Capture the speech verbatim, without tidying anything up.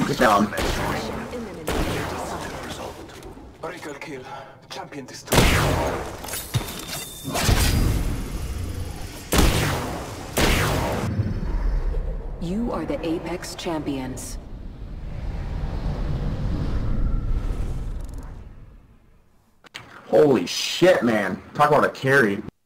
Good job. Breaker kill. Champion destroyed. You are the Apex Champions. Holy shit, man. Talk about a carry.